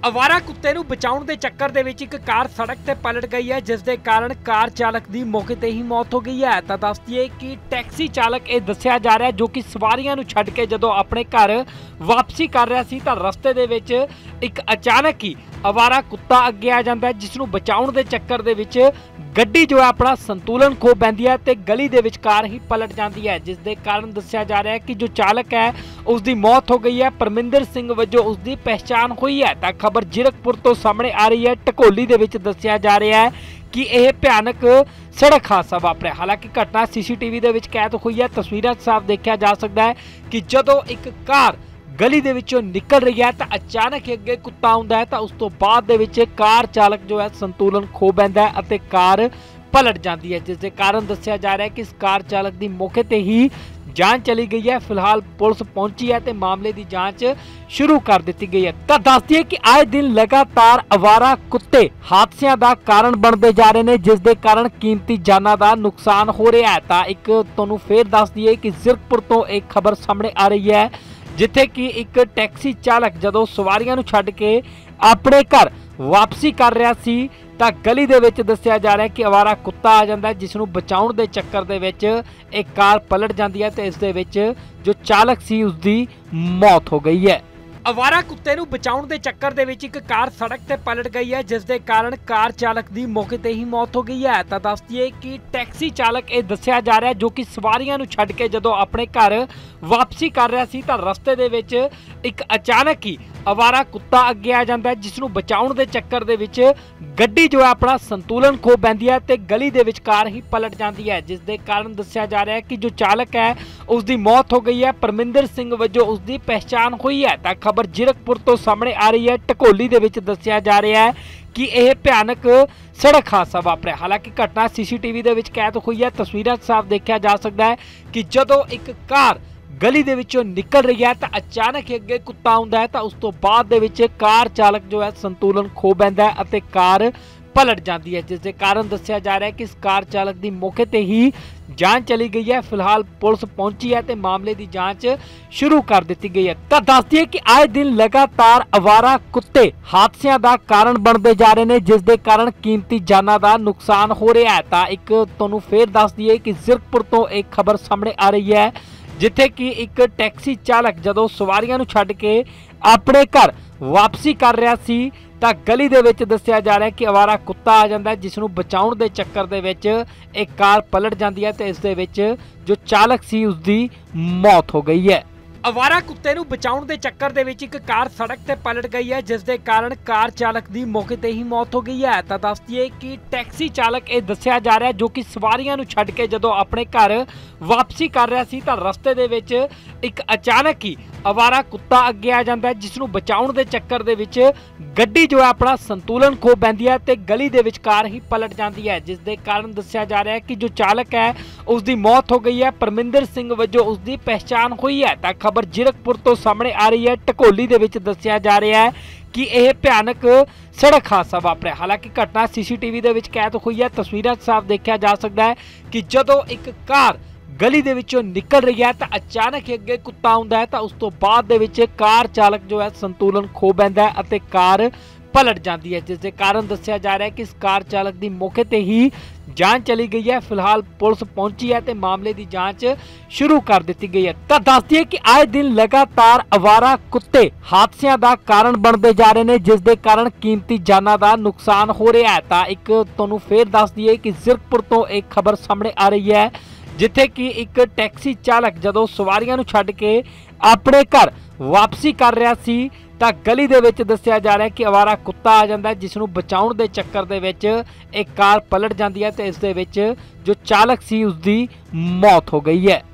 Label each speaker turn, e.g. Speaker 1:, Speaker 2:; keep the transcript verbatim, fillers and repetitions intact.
Speaker 1: ਅਵਾਰਾ ਕੁੱਤੇ ਨੂੰ ਬਚਾਉਣ ਦੇ ਚੱਕਰ ਦੇ ਵਿੱਚ ਇੱਕ ਕਾਰ ਸੜਕ ਤੇ ਪਲਟ ਗਈ ਹੈ, ਜਿਸ ਦੇ ਕਾਰਨ ਕਾਰ ਚਾਲਕ ਦੀ ਮੌਕੇ ਤੇ ਹੀ ਮੌਤ ਹੋ ਗਈ ਹੈ। ਤਾਂ ਦੱਸ ਦਈਏ ਕਿ ਟੈਕਸੀ ਚਾਲਕ ਇਹ ਦੱਸਿਆ ਜਾ ਰਿਹਾ ਜੋ ਕਿ ਸਵਾਰੀਆਂ ਨੂੰ ਛੱਡ ਕੇ ਜਦੋਂ ਆਪਣੇ ਘਰ ਵਾਪਸੀ ਕਰ ਰਿਹਾ ਸੀ ਤਾਂ ਰਸਤੇ ਦੇ ਵਿੱਚ ਇੱਕ ਅਚਾਨਕ ਹੀ ਅਵਾਰਾ ਕੁੱਤਾ ਅੱਗੇ ਆ ਜਾਂਦਾ ਹੈ, ਜਿਸ ਨੂੰ ਬਚਾਉਣ ਦੇ ਚੱਕਰ ਦੇ ਵਿੱਚ ਗੱਡੀ ਜੋ ਹੈ ਆਪਣਾ ਸੰਤੁਲਨ ਖੋ ਬੈਂਦੀ ਹੈ ਤੇ ਗਲੀ ਦੇ ਵਿਚਕਾਰ ਹੀ ਪਲਟ ਜਾਂਦੀ ਹੈ, ਜਿਸ ਦੇ ਕਾਰਨ ਦੱਸਿਆ ਜਾ ਰਿਹਾ ਹੈ ਕਿ ਜੋ ਚਾਲਕ ਹੈ ਉਸ ਦੀ ਮੌਤ ਹੋ ਗਈ ਹੈ। ਪਰਮਿੰਦਰ ਸਿੰਘ ਵਜੋਂ ਉਸ ਦੀ ਪਹਿਚਾਣ ਹੋਈ ਹੈ। ਤਾਂ ਖਬਰ ਜ਼ੀਰਕਪੁਰ ਤੋਂ ਸਾਹਮਣੇ ਆ ਰਹੀ ਹੈ। ਢਕੋਲੀ ਦੇ ਵਿੱਚ ਦੱਸਿਆ ਜਾ ਰਿਹਾ ਹੈ ਕਿ ਇਹ ਭਿਆਨਕ ਸੜਕ ਹਾਦਸਾ ਵਾਪਰਿਆ। ਹਾਲਾਂਕਿ ਘਟਨਾ ਸੀਸੀਟੀਵੀ ਦੇ ਵਿੱਚ ਕੈਦ ਹੋਈ ਹੈ। ਤਸਵੀਰਾਂ ਸਾਫ਼ ਦੇਖਿਆ ਜਾ ਸਕਦਾ ਹੈ ਕਿ ਜਦੋਂ ਇੱਕ ਕਾਰ ਗਲੀ ਦੇ ਵਿੱਚੋਂ ਨਿਕਲ ਰਹੀ ਹੈ ਤਾਂ ਅਚਾਨਕ ਹੀ ਅੱਗੇ ਕੁੱਤਾ ਆਉਂਦਾ ਹੈ, ਤਾਂ ਉਸ ਤੋਂ ਬਾਅਦ ਦੇ ਵਿੱਚ ਕਾਰ ਚਾਲਕ ਜੋ ਹੈ ਸੰਤੁਲਨ ਖੋ ਬੈਂਦਾ ਹੈ ਅਤੇ ਕਾਰ ਪਲਟ ਜਾਂਦੀ ਹੈ, ਜਿਸ ਦੇ ਕਾਰਨ ਦੱਸਿਆ ਜਾ ਰਿਹਾ ਹੈ ਕਿ ਇਸ ਕਾਰ ਚਾਲਕ ਦੀ ਮੌਕੇ ਤੇ ਹੀ ਜਾਂਚ ਚਲੀ ਗਈ ਹੈ। ਫਿਲਹਾਲ ਪੁਲਿਸ ਪਹੁੰਚੀ ਹੈ ਤੇ ਮਾਮਲੇ ਦੀ ਜਾਂਚ ਸ਼ੁਰੂ ਕਰ ਦਿੱਤੀ ਗਈ ਹੈ। ਤਾਂ ਦੱਸ ਦਈਏ ਕਿ ਆਏ ਦਿਨ ਲਗਾਤਾਰ ਅਵਾਰਾ ਕੁੱਤੇ ਹਾਦਸਿਆਂ ਦਾ ਕਾਰਨ ਬਣਦੇ ਜਾ ਰਹੇ ਨੇ, ਜਿਸ ਦੇ ਕਾਰਨ ਕੀਮਤੀ ਜਾਨਾਂ ਦਾ ਨੁਕਸਾਨ ਹੋ ਰਿਹਾ ਹੈ। ਤਾਂ ਇੱਕ ਤੁਹਾਨੂੰ ਫੇਰ ਦੱਸ ਦਈਏ ਕਿ ਜ਼ੀਰਕਪੁਰ ਤੋਂ ਇੱਕ ਖਬਰ ਸਾਹਮਣੇ ਆ ਰਹੀ ਹੈ, ਜਿੱਥੇ ਕਿ ਇੱਕ ਟੈਕਸੀ ਚਾਲਕ ਜਦੋਂ ਸਵਾਰੀਆਂ ਨੂੰ ਛੱਡ ਕੇ ਆਪਣੇ ਘਰ ਵਾਪਸੀ ਕਰ ਰਿਹਾ ਸੀ ਤਾਂ ਗਲੀ ਦੇ ਵਿੱਚ ਦੱਸਿਆ ਜਾ ਰਿਹਾ ਹੈ ਕਿ ਅਵਾਰਾ ਕੁੱਤਾ ਆ ਜਾਂਦਾ ਹੈ, ਜਿਸ ਨੂੰ ਬਚਾਉਣ ਦੇ ਚੱਕਰ ਦੇ ਵਿੱਚ ਇੱਕ ਕਾਰ ਪਲਟ ਜਾਂਦੀ ਹੈ ਤੇ ਇਸ ਦੇ ਵਿੱਚ ਜੋ ਚਾਲਕ ਸੀ ਉਸ ਦੀ ਮੌਤ ਹੋ ਗਈ ਹੈ। ਅਵਾਰਾ ਕੁੱਤੇ ਨੂੰ ਬਚਾਉਣ ਦੇ ਚੱਕਰ ਦੇ ਵਿੱਚ ਇੱਕ ਕਾਰ ਸੜਕ ਤੇ ਪਲਟ ਗਈ ਹੈ, ਜਿਸ ਦੇ ਕਾਰਨ ਕਾਰ ਚਾਲਕ ਦੀ ਮੌਕੇ ਤੇ ਹੀ ਮੌਤ ਹੋ ਗਈ ਹੈ। ਤਾਂ ਦੱਸ ਦਈਏ ਕਿ ਟੈਕਸੀ ਚਾਲਕ ਇਹ ਦੱਸਿਆ ਜਾ ਰਿਹਾ ਜੋ ਕਿ ਸਵਾਰੀਆਂ ਨੂੰ ਛੱਡ ਕੇ ਜਦੋਂ ਆਪਣੇ ਘਰ ਵਾਪਸੀ ਕਰ ਰਿਹਾ ਸੀ ਤਾਂ ਰਸਤੇ ਦੇ ਵਿੱਚ ਇੱਕ ਅਚਾਨਕ ਹੀ ਅਵਾਰਾ ਕੁੱਤਾ ਅੱਗੇ ਆ ਜਾਂਦਾ ਹੈ, ਜਿਸ ਨੂੰ ਬਚਾਉਣ ਦੇ ਚੱਕਰ ਦੇ ਵਿੱਚ ਗੱਡੀ ਜੋ ਹੈ ਆਪਣਾ ਸੰਤੁਲਨ ਖੋ ਬੈਂਦੀ ਹੈ ਤੇ ਗਲੀ ਦੇ ਵਿਚਕਾਰ ਹੀ ਪਲਟ ਜਾਂਦੀ ਹੈ, ਜਿਸ ਦੇ ਕਾਰਨ ਦੱਸਿਆ ਜਾ ਰਿਹਾ ਹੈ ਕਿ ਜੋ ਚਾਲਕ ਹੈ ਉਸ ਦੀ ਮੌਤ ਹੋ ਗਈ ਹੈ। ਪਰਮਿੰਦਰ ਸਿੰਘ ਵਜੋਂ ਉਸ ਦੀ ਪਹਿਚਾਣ ਹੋਈ ਹੈ। ਤਾਂ ਖਬਰ ਜ਼ੀਰਕਪੁਰ ਤੋਂ ਸਾਹਮਣੇ ਆ ਰਹੀ ਹੈ। ਢਕੋਲੀ ਦੇ ਵਿੱਚ ਦੱਸਿਆ ਜਾ ਰਿਹਾ ਹੈ ਕਿ ਇਹ ਭਿਆਨਕ ਸੜਕ ਹਾਦਸਾ ਵਾਪਰਿਆ। ਹਾਲਾਂਕਿ ਘਟਨਾ ਸੀਸੀਟੀਵੀ ਦੇ ਵਿੱਚ ਕੈਦ ਹੋਈ ਹੈ। ਤਸਵੀਰਾਂ ਸਾਫ਼ ਦੇਖਿਆ ਜਾ ਸਕਦਾ ਹੈ ਕਿ ਜਦੋਂ ਇੱਕ ਕਾਰ ਗਲੀ ਦੇ ਵਿੱਚੋਂ ਨਿਕਲ ਰਹੀ ਹੈ ਤਾਂ ਅਚਾਨਕ ਹੀ ਅੱਗੇ ਕੁੱਤਾ ਆਉਂਦਾ ਹੈ, ਤਾਂ ਉਸ ਤੋਂ ਬਾਅਦ ਦੇ ਵਿੱਚ ਕਾਰ ਚਾਲਕ ਜੋ ਹੈ ਸੰਤੁਲਨ ਖੋ ਬੈਂਦਾ ਹੈ ਅਤੇ ਕਾਰ ਪਲਟ ਜਾਂਦੀ ਹੈ, ਜਿਸ ਦੇ ਕਾਰਨ ਦੱਸਿਆ ਜਾ ਰਿਹਾ ਹੈ ਕਿ ਇਸ ਕਾਰ ਚਾਲਕ ਦੀ ਮੌਕੇ ਤੇ ਹੀ ਜਾਂਚ ਚਲੀ ਗਈ ਹੈ। ਫਿਲਹਾਲ ਪੁਲਿਸ ਪਹੁੰਚੀ ਹੈ ਤੇ ਮਾਮਲੇ ਦੀ ਜਾਂਚ ਸ਼ੁਰੂ ਕਰ ਦਿੱਤੀ ਗਈ ਹੈ। ਤਾਂ ਦੱਸ ਦਈਏ ਕਿ ਆਏ ਦਿਨ ਲਗਾਤਾਰ ਅਵਾਰਾ ਕੁੱਤੇ ਹਾਦਸਿਆਂ ਦਾ ਕਾਰਨ ਬਣਦੇ ਜਾ ਰਹੇ ਨੇ, ਜਿਸ ਦੇ ਕਾਰਨ ਕੀਮਤੀ ਜਾਨਾਂ ਦਾ ਨੁਕਸਾਨ ਹੋ ਰਿਹਾ ਹੈ। ਤਾਂ ਇੱਕ ਤੁਹਾਨੂੰ ਫੇਰ ਦੱਸ ਦਈਏ ਕਿ ਜ਼ੀਰਕਪੁਰ ਤੋਂ ਇੱਕ ਖਬਰ ਸਾਹਮਣੇ ਆ ਰਹੀ ਹੈ, ਜਿੱਥੇ ਕਿ ਇੱਕ ਟੈਕਸੀ ਚਾਲਕ ਜਦੋਂ ਸਵਾਰੀਆਂ ਨੂੰ ਛੱਡ ਕੇ ਆਪਣੇ ਘਰ ਵਾਪਸੀ ਕਰ ਰਿਹਾ ਸੀ ਤਾਂ ਗਲੀ ਦੇ ਵਿੱਚ ਦੱਸਿਆ ਜਾ ਰਿਹਾ ਹੈ ਕਿ ਅਵਾਰਾ ਕੁੱਤਾ ਆ ਜਾਂਦਾ ਹੈ, ਜਿਸ ਨੂੰ ਬਚਾਉਣ ਦੇ ਚੱਕਰ ਦੇ ਵਿੱਚ ਇੱਕ ਕਾਰ ਪਲਟ ਜਾਂਦੀ ਹੈ ਤੇ ਇਸ ਦੇ ਵਿੱਚ ਜੋ ਚਾਲਕ ਸੀ ਉਸ ਦੀ ਮੌਤ ਹੋ ਗਈ ਹੈ। ਅਵਾਰਾ ਕੁੱਤੇ ਨੂੰ ਬਚਾਉਣ ਦੇ ਚੱਕਰ ਦੇ ਵਿੱਚ ਇੱਕ ਕਾਰ ਸੜਕ ਤੇ ਪਲਟ ਗਈ ਹੈ, ਜਿਸ ਦੇ ਕਾਰਨ ਕਾਰ ਚਾਲਕ ਦੀ ਮੌਕੇ ਤੇ ਹੀ ਮੌਤ ਹੋ ਗਈ ਹੈ। ਤਾਂ ਦੱਸ ਦਈਏ ਕਿ ਟੈਕਸੀ ਚਾਲਕ ਇਹ ਦੱਸਿਆ ਜਾ ਰਿਹਾ ਜੋ ਕਿ ਸਵਾਰੀਆਂ ਨੂੰ ਛੱਡ ਕੇ ਜਦੋਂ ਆਪਣੇ ਘਰ ਵਾਪਸੀ ਕਰ ਰਿਹਾ ਸੀ ਤਾਂ ਰਸਤੇ ਦੇ ਵਿੱਚ ਇੱਕ ਅਚਾਨਕ ਹੀ ਅਵਾਰਾ ਕੁੱਤਾ ਅੱਗੇ ਆ ਜਾਂਦਾ ਹੈ, ਜਿਸ ਨੂੰ ਬਚਾਉਣ ਦੇ ਚੱਕਰ ਦੇ ਵਿੱਚ ਗੱਡੀ ਜੋ ਹੈ ਆਪਣਾ ਸੰਤੁਲਨ ਖੋ ਬੈਂਦੀ ਹੈ ਤੇ ਗਲੀ ਦੇ ਵਿਚਕਾਰ ਹੀ ਪਲਟ ਜਾਂਦੀ ਹੈ, ਜਿਸ ਦੇ ਕਾਰਨ ਦੱਸਿਆ ਜਾ ਰਿਹਾ ਹੈ ਕਿ ਜੋ ਚਾਲਕ ਹੈ ਉਸ ਦੀ ਮੌਤ ਹੋ ਗਈ ਹੈ। ਪਰਮਿੰਦਰ ਸਿੰਘ ਵਜੋਂ ਉਸ ਦੀ ਪਹਿਚਾਣ ਹੋਈ ਹੈ। ਤਾਂ ਖਬਰ ਜ਼ੀਰਕਪੁਰ ਤੋਂ ਸਾਹਮਣੇ ਆ ਰਹੀ ਹੈ। ਢਕੋਲੀ ਦੇ ਵਿੱਚ ਦੱਸਿਆ ਜਾ ਰਿਹਾ ਹੈ ਕਿ ਇਹ ਭਿਆਨਕ ਸੜਕ ਹਾਦਸਾ ਵਾਪਰਿਆ। ਹਾਲਾਂਕਿ ਘਟਨਾ ਸੀਸੀਟੀਵੀ ਦੇ ਵਿੱਚ ਕੈਦ ਹੋਈ ਹੈ। ਤਸਵੀਰਾਂ ਸਾਫ਼ ਦੇਖਿਆ ਜਾ ਸਕਦਾ ਹੈ ਕਿ ਜਦੋਂ ਇੱਕ ਕਾਰ ਗਲੀ ਦੇ ਵਿੱਚੋਂ ਨਿਕਲ ਰਹੀ ਹੈ ਤਾਂ ਅਚਾਨਕ ਹੀ ਅੱਗੇ ਕੁੱਤਾ ਆਉਂਦਾ ਹੈ, ਤਾਂ ਉਸ ਤੋਂ ਬਾਅਦ ਦੇ ਵਿੱਚ ਕਾਰ ਚਾਲਕ ਜੋ ਹੈ ਸੰਤੁਲਨ ਖੋ ਬੈਂਦਾ ਹੈ ਅਤੇ ਕਾਰ ਪਲਟ ਜਾਂਦੀ ਹੈ, ਜਿਸ ਦੇ ਕਾਰਨ ਦੱਸਿਆ ਜਾ ਰਿਹਾ ਹੈ ਕਿ ਇਸ ਕਾਰ ਚਾਲਕ ਦੀ ਮੌਕੇ ਤੇ ਹੀ ਜਾਂਚ ਚਲੀ ਗਈ ਹੈ। ਫਿਲਹਾਲ ਪੁਲਿਸ ਪਹੁੰਚੀ ਹੈ ਤੇ ਮਾਮਲੇ ਦੀ ਜਾਂਚ ਸ਼ੁਰੂ ਕਰ ਦਿੱਤੀ ਗਈ ਹੈ। ਤਾਂ ਦੱਸ ਦਈਏ ਕਿ ਆਏ ਦਿਨ ਲਗਾਤਾਰ ਅਵਾਰਾ ਕੁੱਤੇ ਹਾਦਸਿਆਂ ਦਾ ਕਾਰਨ ਬਣਦੇ ਜਾ ਰਹੇ ਨੇ, ਜਿਸ ਦੇ ਕਾਰਨ ਕੀਮਤੀ ਜਾਨਾਂ ਦਾ ਨੁਕਸਾਨ ਹੋ ਰਿਹਾ ਹੈ। ਤਾਂ ਇੱਕ ਤੁਹਾਨੂੰ ਫੇਰ ਦੱਸ ਦਈਏ ਕਿ ਜ਼ੀਰਕਪੁਰ ਤੋਂ ਇੱਕ ਖਬਰ ਸਾਹਮਣੇ ਆ ਰਹੀ ਹੈ, ਜਿੱਥੇ ਕਿ ਇੱਕ ਟੈਕਸੀ ਚਾਲਕ ਜਦੋਂ ਸਵਾਰੀਆਂ ਨੂੰ ਛੱਡ ਕੇ ਆਪਣੇ ਘਰ ਵਾਪਸੀ ਕਰ ਰਿਹਾ ਸੀ ਤਾਂ ਗਲੀ ਦੇ ਵਿੱਚ ਦੱਸਿਆ ਜਾ ਰਿਹਾ ਹੈ ਕਿ ਅਵਾਰਾ ਕੁੱਤਾ ਆ ਜਾਂਦਾ ਹੈ, ਜਿਸ ਨੂੰ ਬਚਾਉਣ ਦੇ ਚੱਕਰ ਦੇ ਵਿੱਚ ਇੱਕ ਕਾਰ ਪਲਟ ਜਾਂਦੀ ਹੈ ਤੇ ਇਸ ਦੇ ਵਿੱਚ ਜੋ ਚਾਲਕ ਸੀ ਉਸ ਦੀ ਮੌਤ ਹੋ ਗਈ ਹੈ।